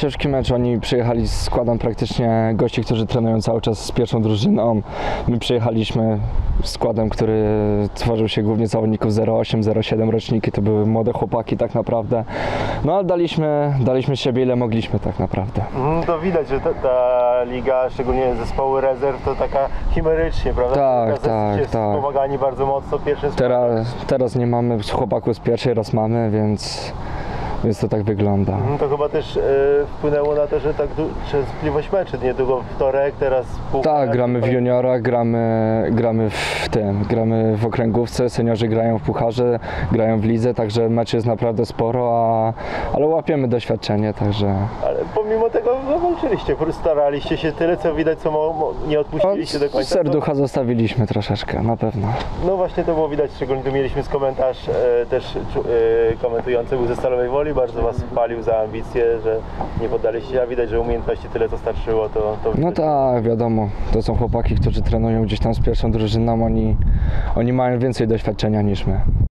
Ciężki mecz, oni przyjechali z składem praktycznie gości, którzy trenują cały czas z pierwszą drużyną. My przyjechaliśmy z składem, który tworzył się głównie z zawodników 08, 07 roczniki, to były młode chłopaki tak naprawdę. No ale daliśmy siebie ile mogliśmy tak naprawdę. To widać, że ta liga, szczególnie zespoły rezerw, to taka chimerycznie, prawda? Tak. Pomagani bardzo mocno pierwszy Teraz nie mamy chłopaków z pierwszej, raz mamy, więc to tak wygląda. To chyba też wpłynęło na to, że tak częstotliwość meczy, niedługo wtorek, teraz puchar. Tak, gramy w juniorach, gramy w okręgówce, seniorzy grają w pucharze, grają w lidze, także meczy jest naprawdę sporo, ale łapiemy doświadczenie, także... Ale pomimo tego walczyliście, staraliście się tyle, co widać, co nie odpuściliście do końca. Serducha zostawiliśmy troszeczkę, na pewno. No właśnie to było widać, szczególnie tu mieliśmy komentarz też komentujący był ze Stalowej Woli, bardzo was chwalił za ambicje, że nie poddaliście, a widać, że umiejętności tyle co starczyło, to No tak, wiadomo, to są chłopaki, którzy trenują gdzieś tam z pierwszą drużyną, oni mają więcej doświadczenia niż my.